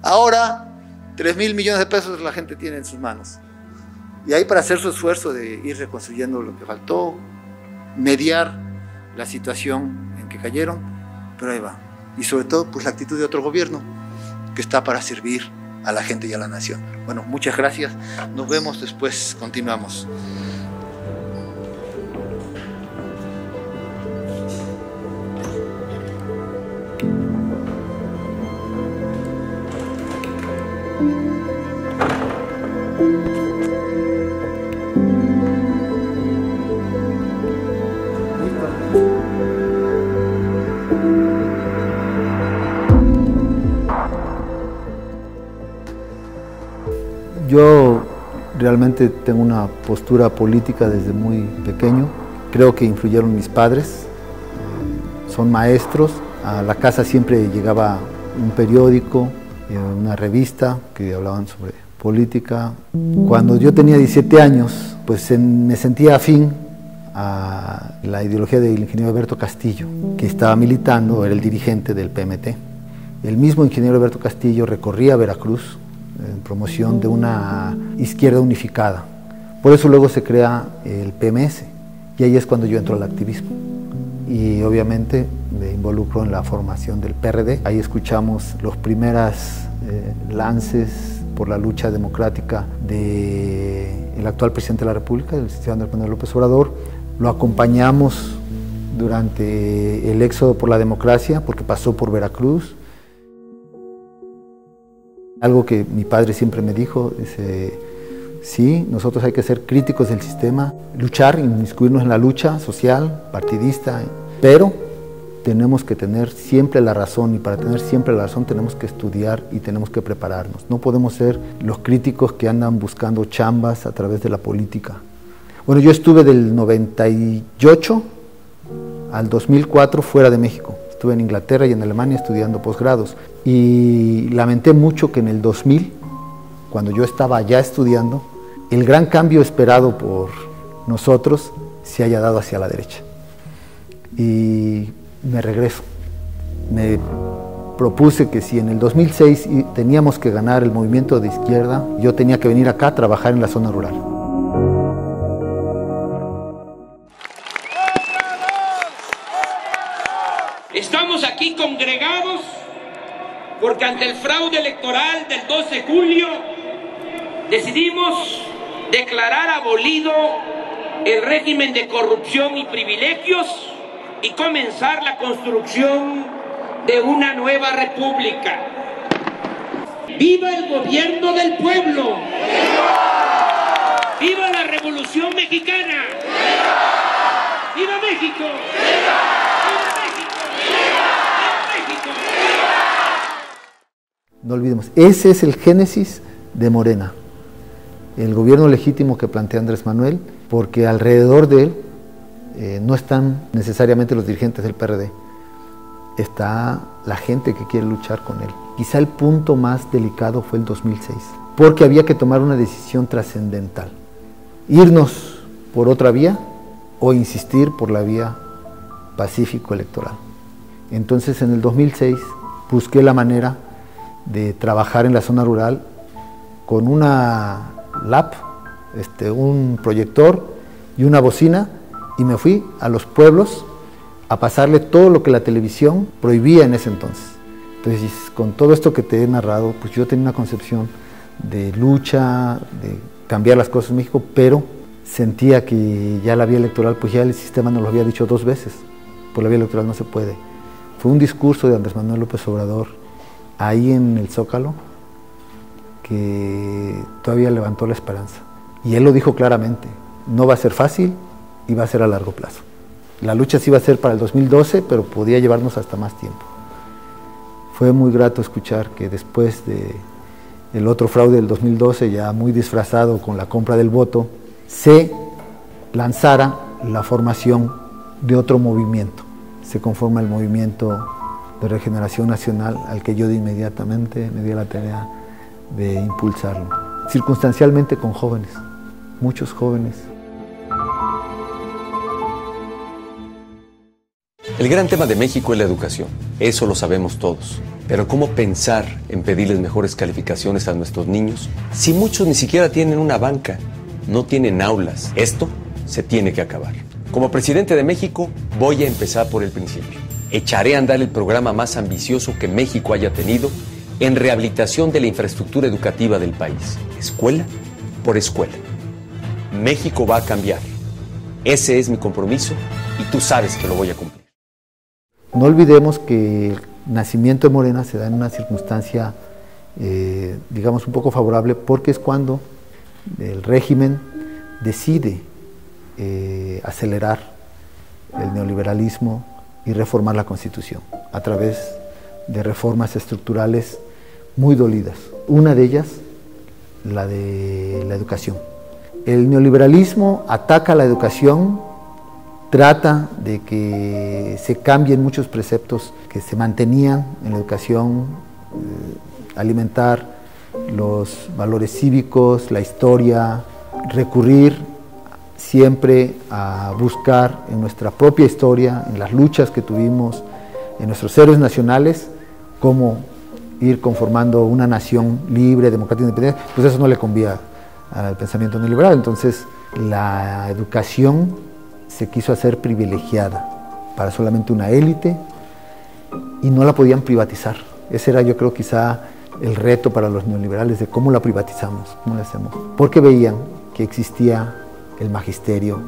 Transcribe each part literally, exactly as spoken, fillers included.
Ahora, tres mil millones de pesos la gente tiene en sus manos. Y ahí para hacer su esfuerzo de ir reconstruyendo lo que faltó, mediar la situación en que cayeron, pero ahí va. Y sobre todo, pues la actitud de otro gobierno que está para servir a la gente y a la nación. Bueno, muchas gracias. Nos vemos después, continuamos. Yo realmente tengo una postura política desde muy pequeño. Creo que influyeron mis padres, son maestros. A la casa siempre llegaba un periódico, una revista que hablaban sobre política. Cuando yo tenía diecisiete años, pues me sentía afín a la ideología del ingeniero Alberto Castillo, que estaba militando, era el dirigente del P M T. El mismo ingeniero Alberto Castillo recorría Veracruz en promoción de una izquierda unificada. Por eso luego se crea el P M S, y ahí es cuando yo entro al activismo. Y obviamente me involucro en la formación del P R D. Ahí escuchamos los primeros eh, lances por la lucha democrática del actual presidente de la República, el licenciado Andrés Manuel López Obrador. Lo acompañamos durante el éxodo por la democracia, porque pasó por Veracruz. Algo que mi padre siempre me dijo, dice, sí, nosotros hay que ser críticos del sistema, luchar, inmiscuirnos en la lucha social, partidista, pero tenemos que tener siempre la razón, y para tener siempre la razón tenemos que estudiar y tenemos que prepararnos. No podemos ser los críticos que andan buscando chambas a través de la política. Bueno, yo estuve del noventa y ocho al dos mil cuatro fuera de México. Estuve en Inglaterra y en Alemania estudiando posgrados, y lamenté mucho que en el dos mil, cuando yo estaba allá estudiando, el gran cambio esperado por nosotros se haya dado hacia la derecha. Y me regreso. Me propuse que si en el dos mil seis teníamos que ganar el movimiento de izquierda, yo tenía que venir acá a trabajar en la zona rural. Estamos aquí congregados porque ante el fraude electoral del doce de julio decidimos declarar abolido el régimen de corrupción y privilegios y comenzar la construcción de una nueva república. ¡Viva el gobierno del pueblo! ¡Viva! ¡Viva la Revolución Mexicana! ¡Viva! ¡Viva México! ¡Viva! No olvidemos, ese es el génesis de Morena, el gobierno legítimo que plantea Andrés Manuel, porque alrededor de él eh, no están necesariamente los dirigentes del P R D, está la gente que quiere luchar con él. Quizá el punto más delicado fue el dos mil seis, porque había que tomar una decisión trascendental, irnos por otra vía o insistir por la vía pacífico-electoral. Entonces en el dos mil seis busqué la manera de trabajar en la zona rural con una lap, este, un proyector y una bocina, y me fui a los pueblos a pasarle todo lo que la televisión prohibía en ese entonces. Entonces, con todo esto que te he narrado, pues yo tenía una concepción de lucha, de cambiar las cosas en México, pero sentía que ya la vía electoral, pues ya el sistema nos lo había dicho dos veces, por la vía electoral no se puede. Fue un discurso de Andrés Manuel López Obrador ahí en el Zócalo que todavía levantó la esperanza. Y él lo dijo claramente, no va a ser fácil y va a ser a largo plazo. La lucha sí va a ser para el dos mil doce, pero podía llevarnos hasta más tiempo. Fue muy grato escuchar que después del otro fraude del dos mil doce, ya muy disfrazado con la compra del voto, se lanzara la formación de otro movimiento. Se conforma el Movimiento de Regeneración Nacional, al que yo de inmediatamente me di a la tarea de impulsarlo. Circunstancialmente con jóvenes, muchos jóvenes. El gran tema de México es la educación, eso lo sabemos todos. Pero ¿cómo pensar en pedirles mejores calificaciones a nuestros niños si muchos ni siquiera tienen una banca, no tienen aulas? Esto se tiene que acabar. Como presidente de México, voy a empezar por el principio. Echaré a andar el programa más ambicioso que México haya tenido en rehabilitación de la infraestructura educativa del país, escuela por escuela. México va a cambiar. Ese es mi compromiso y tú sabes que lo voy a cumplir. No olvidemos que el nacimiento de Morena se da en una circunstancia, eh, digamos, un poco favorable, porque es cuando el régimen decide eh, acelerar el neoliberalismo y reformar la Constitución a través de reformas estructurales muy dolidas. Una de ellas, la de la educación. El neoliberalismo ataca la educación, trata de que se cambien muchos preceptos que se mantenían en la educación, eh, alimentar los valores cívicos, la historia, recurrir siempre a buscar en nuestra propia historia, en las luchas que tuvimos, en nuestros héroes nacionales, cómo ir conformando una nación libre, democrática, independiente. Pues eso no le convía al pensamiento neoliberal. Entonces la educación se quiso hacer privilegiada para solamente una élite y no la podían privatizar. Ese era, yo creo, quizá el reto para los neoliberales de cómo la privatizamos, cómo la hacemos. Porque veían que existía el magisterio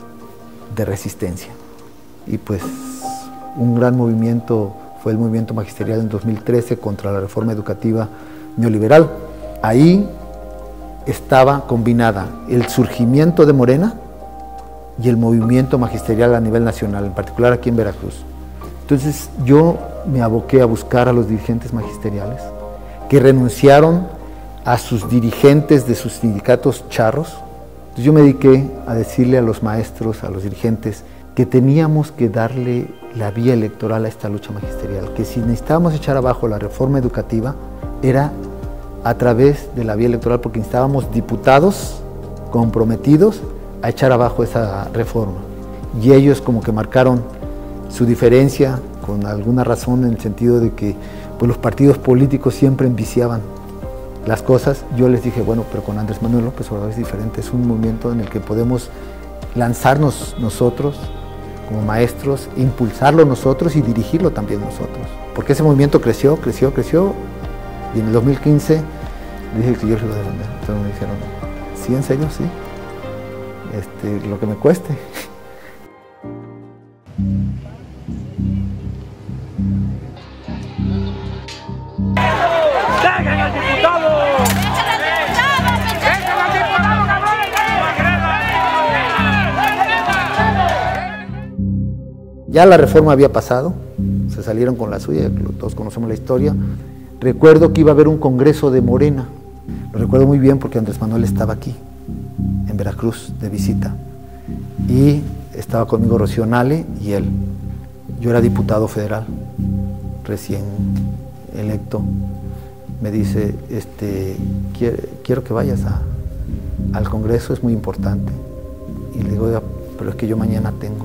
de resistencia. Y pues un gran movimiento fue el movimiento magisterial en dos mil trece contra la reforma educativa neoliberal. Ahí estaba combinada el surgimiento de Morena y el movimiento magisterial a nivel nacional, en particular aquí en Veracruz. Entonces yo me aboqué a buscar a los dirigentes magisteriales que renunciaron a sus dirigentes de sus sindicatos charros. Entonces yo me dediqué a decirle a los maestros, a los dirigentes, que teníamos que darle la vía electoral a esta lucha magisterial, que si necesitábamos echar abajo la reforma educativa, era a través de la vía electoral, porque necesitábamos diputados comprometidos a echar abajo esa reforma. Y ellos como que marcaron su diferencia con alguna razón, en el sentido de que pues, los partidos políticos siempre enviciaban las cosas. Yo les dije, bueno, pero con Andrés Manuel López Obrador es diferente, es un movimiento en el que podemos lanzarnos nosotros como maestros, impulsarlo nosotros y dirigirlo también nosotros. Porque ese movimiento creció, creció, creció, y en el dos mil quince dije que yo lo iba a defender. Entonces me dijeron, ¿sí, en serio? Sí. Este, lo que me cueste. ¡Dejen al diputado! ¡Dejen al diputado, cabrones! Ya la reforma había pasado, se salieron con la suya, todos conocemos la historia. Recuerdo que iba a haber un congreso de Morena, lo recuerdo muy bien porque Andrés Manuel estaba aquí, en Veracruz, de visita, y estaba conmigo Rocío Nale y él. Yo era diputado federal, recién electo. Me dice, este, quiero, quiero que vayas a, al congreso, es muy importante. Y le digo, pero es que yo mañana tengo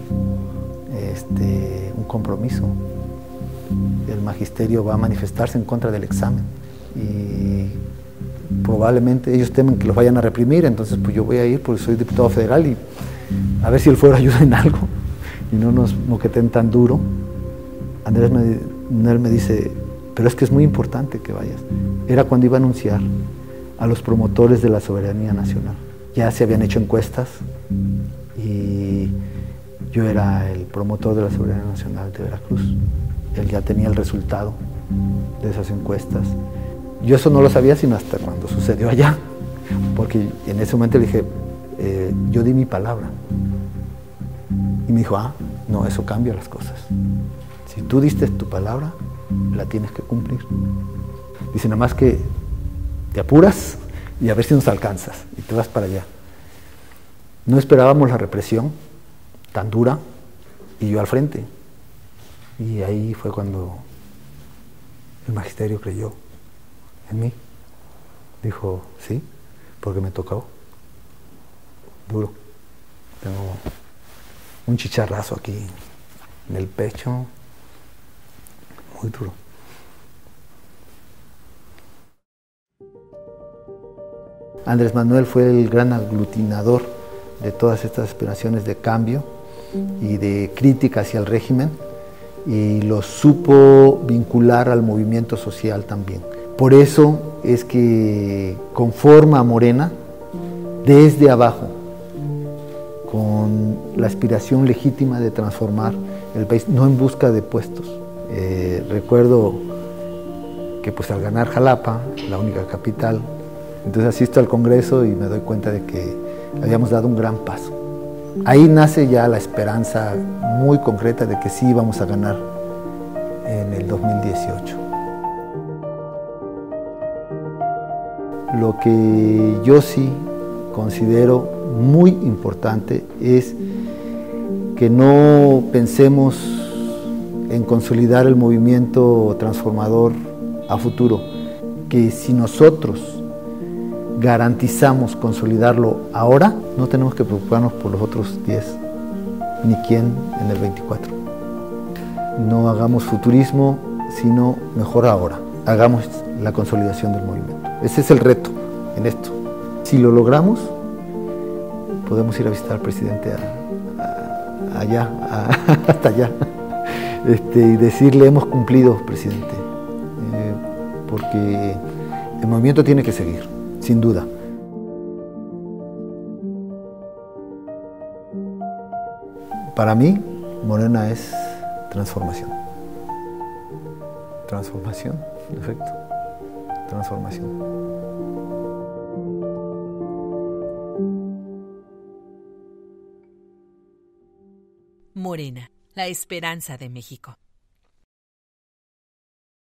este, un compromiso. El magisterio va a manifestarse en contra del examen y probablemente ellos temen que los vayan a reprimir, entonces pues yo voy a ir porque soy diputado federal y a ver si el fuero ayuda en algo y no nos moqueten tan duro. Andrés me, me dice, pero es que es muy importante que vayas. Era cuando iba a anunciar a los promotores de la soberanía nacional. Ya se habían hecho encuestas y yo era el promotor de la soberanía nacional de Veracruz. Él ya tenía el resultado de esas encuestas. Yo eso no lo sabía sino hasta cuando sucedió allá, porque en ese momento le dije, eh, yo di mi palabra. Y me dijo, ah, no, eso cambia las cosas. Si tú diste tu palabra, la tienes que cumplir. Dice, nada más que te apuras y a ver si nos alcanzas y te vas para allá. No esperábamos la represión tan dura y yo al frente. Y ahí fue cuando el magisterio creyó en mí. Dijo, sí, porque me tocó duro. Tengo un chicharrazo aquí en el pecho, muy duro. Andrés Manuel fue el gran aglutinador de todas estas aspiraciones de cambio y de crítica hacia el régimen, y lo supo vincular al movimiento social también. Por eso es que conforma a Morena desde abajo, con la aspiración legítima de transformar el país, no en busca de puestos. Eh, recuerdo que pues al ganar Jalapa, la única capital, entonces asisto al Congreso y me doy cuenta de que habíamos dado un gran paso. Ahí nace ya la esperanza muy concreta de que sí íbamos a ganar en el dos mil dieciocho. Lo que yo sí considero muy importante es que no pensemos en consolidar el movimiento transformador a futuro, que si nosotros garantizamos consolidarlo ahora, no tenemos que preocuparnos por los otros diez, ni quién en el veinticuatro. No hagamos futurismo, sino mejor ahora. Hagamos la consolidación del movimiento. Ese es el reto en esto. Si lo logramos, podemos ir a visitar al presidente a, a, allá, a, hasta allá, este, y decirle: hemos cumplido, presidente, eh, porque el movimiento tiene que seguir, sin duda. Para mí, Morena es transformación. Transformación, en efecto. Transformación. Morena, la esperanza de México.